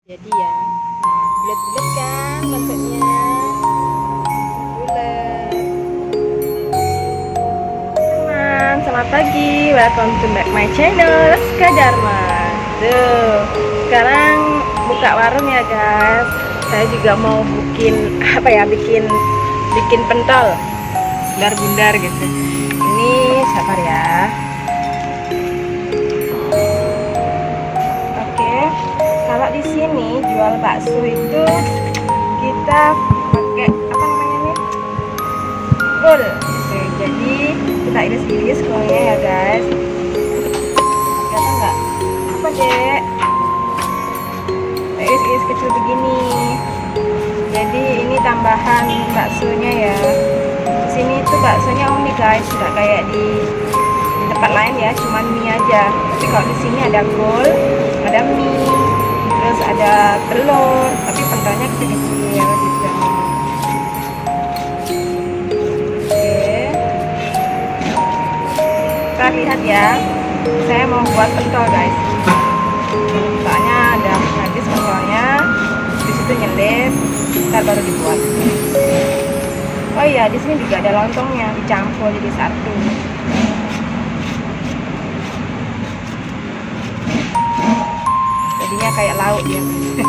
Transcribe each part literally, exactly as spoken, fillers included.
Jadi ya, nah bulat-bulat kan bentuknya, bulat. Teman, selamat pagi, welcome to my channel Rizka Dharma. Tuh, sekarang buka warung ya guys. Saya juga mau bikin apa ya, bikin bikin pentol, bundar-bundar gitu. Ini sabar ya. Kalau di sini jual bakso itu kita pakai apa namanya nih? Kol. Oke, jadi kita iris-iris kolnya ya guys. Kelihatan nggak? Apa dek? Kita iris-iris kecil begini. Jadi ini tambahan baksonya ya. Di sini tuh baksonya unik guys, nggak kayak di di tempat lain ya, cuman mie aja. Tapi kalau di sini ada kol, ada mie. Terus ada telur, tapi pentolnya kecil-kecil gitu. Oke, kita lihat ya. Saya mau buat pentol guys. Soalnya ada habis pentolnya, di situ nyelip, ntar baru dibuat. Oh iya, di sini juga ada lontongnya, dicampur jadi satu. Jadinya kayak lauk ya.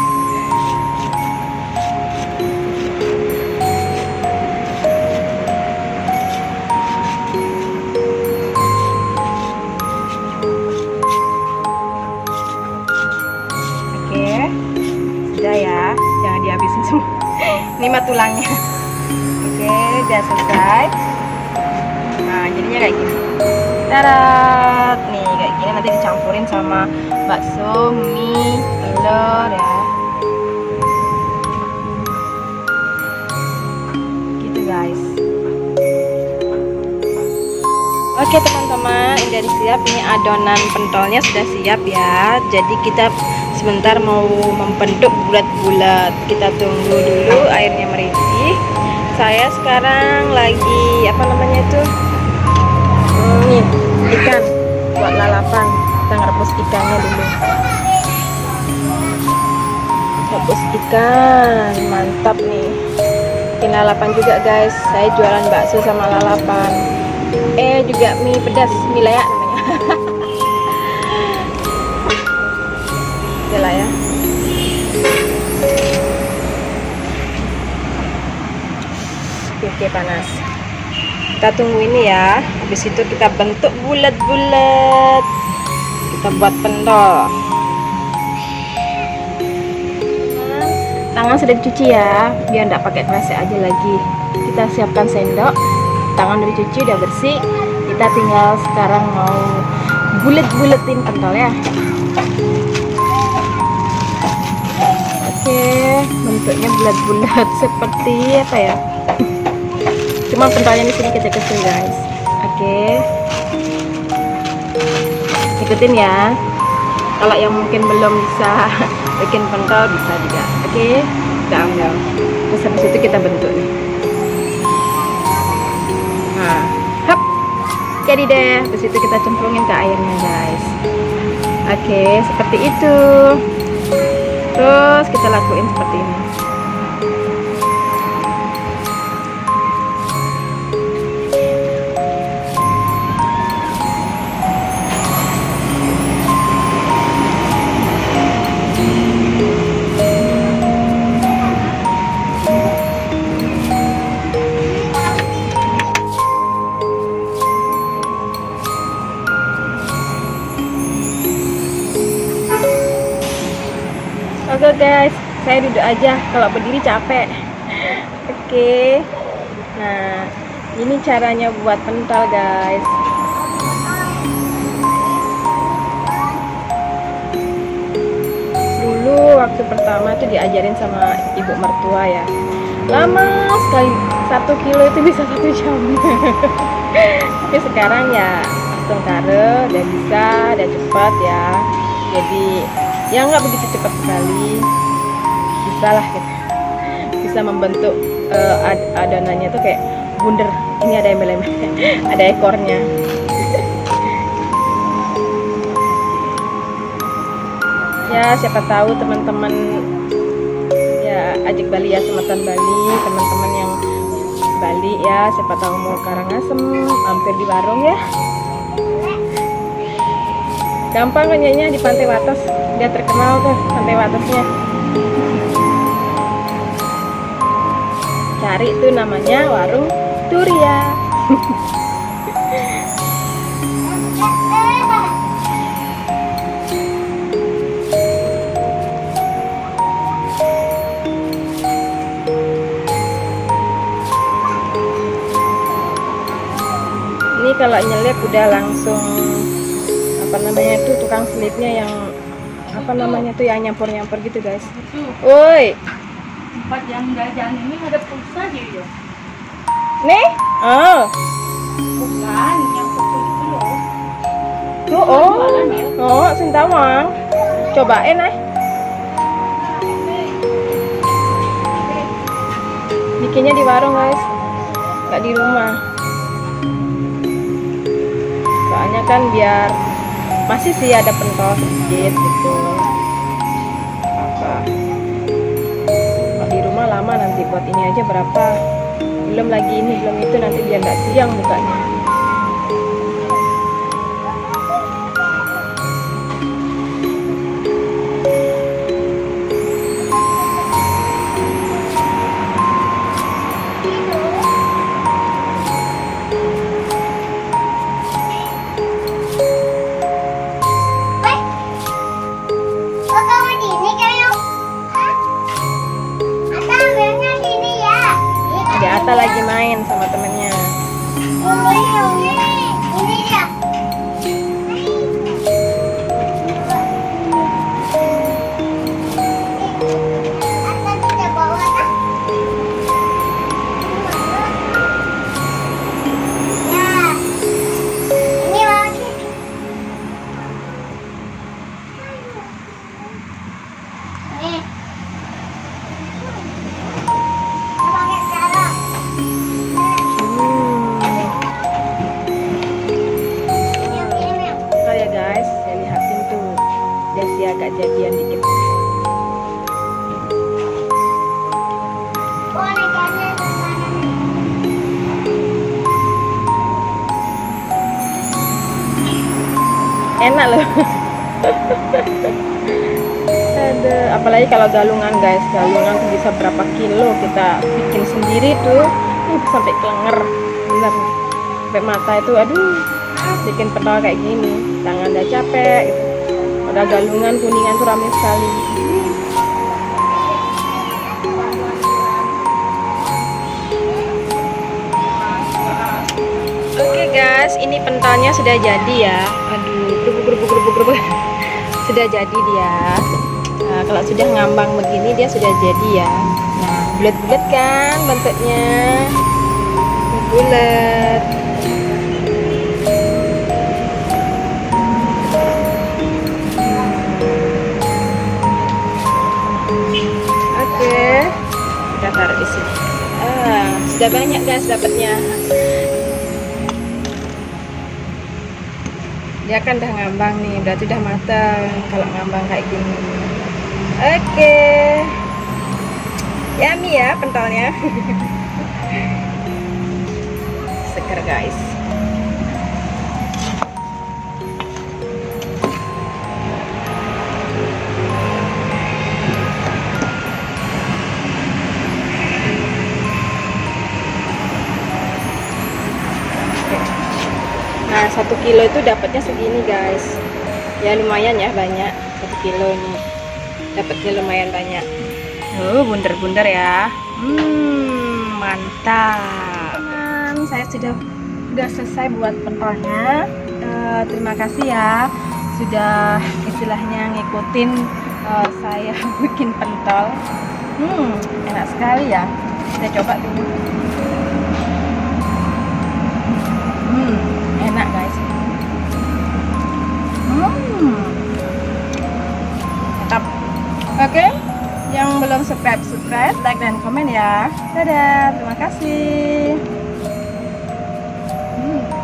Oke, sudah ya, jangan dihabisin semua. Ini mah tulangnya. Oke, udah selesai. Nah, jadinya kayak gini. Tarat, nih kayak gini, nanti dicampurin sama bakso, mie, telur ya. Gitu guys. Oke teman-teman, ini udah siap. Ini adonan pentolnya sudah siap ya. Jadi kita sebentar mau membentuk bulat-bulat. Kita tunggu dulu airnya mendidih. Saya sekarang lagi apa namanya itu? Nih, ikan buat lalapan. Kita ngerebus ikannya dulu. Rebus ikan, mantap nih. Bikin lalapan juga guys. Saya jualan bakso sama lalapan. Eh juga mie pedas, mie layak namanya. Udah lah ya. Oke, panas. Kita tunggu ini ya. Habis itu kita bentuk bulat-bulat. Kita buat pentol. Tangan sudah dicuci ya, biar tidak pakai kresek aja lagi. Kita siapkan sendok. Tangan udah dicuci, udah bersih. Kita tinggal sekarang mau bulet-buletin pentol ya. Oke, bentuknya bulat-bulat seperti apa ya? Cuma pentolnya di sini kecil-kecil guys. Oke, ikutin ya. Kalau yang mungkin belum bisa bikin pentol bisa juga. Oke, kita ambil. Terus habis itu kita bentuk nih. Nah, hap, jadi deh. Terus itu kita cemplungin ke airnya guys. Oke, seperti itu. Terus kita lakuin seperti ini. Oke guys, saya duduk aja, kalau berdiri capek. Oke, nah ini caranya buat pentol guys. Dulu waktu pertama tuh diajarin sama ibu mertua ya, lama sekali, satu kilo itu bisa satu jam. Tapi sekarang ya langsung kare, udah bisa, udah cepat ya. Jadi ya nggak begitu cepat sekali, bisa lah gitu. Bisa membentuk uh, ad adonannya tuh kayak bunder. Ini ada embel-embel, ada ekornya. Ya Ya siapa tahu teman-teman ya ajak Bali ya, Semeton Bali, teman-teman yang Bali ya, siapa tahu mau Karangasem mampir di warung ya. Gampang kayaknya di Pantai Wates, dia terkenal tuh Pantai Watesnya. Cari tuh namanya warung Turia. Ini kalau nyelip udah langsung apa namanya itu tukang selipnya yang apa namanya tuh yang nyampur-nyampur gitu guys. Woi, tempat yang jajan ini ada pulsa gitu ya? Nih? Oh. Bukan, yang foto itu loh. Tuh, oh. Oh, Sintawang. Cobain ah. Bikinnya di warung guys, nggak di rumah. Soalnya kan biar masih sih ada pentol sedikit gitu. Apa? Kalau di rumah lama nanti buat ini aja berapa? Belum lagi ini, belum itu, nanti biar nggak siang bukanya. Ata lagi main sama temennya. Ini dia. Ata tidak bawa kan? Ya. Ini lagi. Nih. Agak jadian dikit. Enak loh. Ada, apalagi kalau galungan guys, galungan tuh bisa berapa kilo kita bikin sendiri tuh, uh, sampai kelenger, bener, sampai mata itu, aduh, bikin pentol kayak gini, tangan udah capek. Gitu. Ada galungan kuningan tuh rame sekali. Oke guys, ini pentolnya sudah jadi ya. Aduh, gerubuk gerubuk gerubuk gerubuk. Sudah jadi dia. Nah, kalau sudah ngambang begini dia sudah jadi ya. Nah, bulat-bulat kan bentuknya. Bulat. Kita taruh di sini. Ah, sudah banyak guys dapatnya. Dia kan udah ngambang nih, berarti udah matang kalau ngambang kayak gini. Oke, yummy ya pentolnya. Seger guys. Nah, satu kilo itu dapatnya segini guys. Ya lumayan ya, banyak. Satu kilo ini dapatnya lumayan banyak. Oh, bunder-bunder ya. Hmm, mantap. Teman, saya sudah udah selesai buat pentolnya. Uh, terima kasih ya sudah istilahnya ngikutin uh, saya bikin pentol. Hmm, enak sekali ya. Kita coba dulu. Hmm. Enak guys. Hmm. Mantap. Oke, yang belum subscribe subscribe, like dan komen ya. Dadah, terima kasih. Hmm.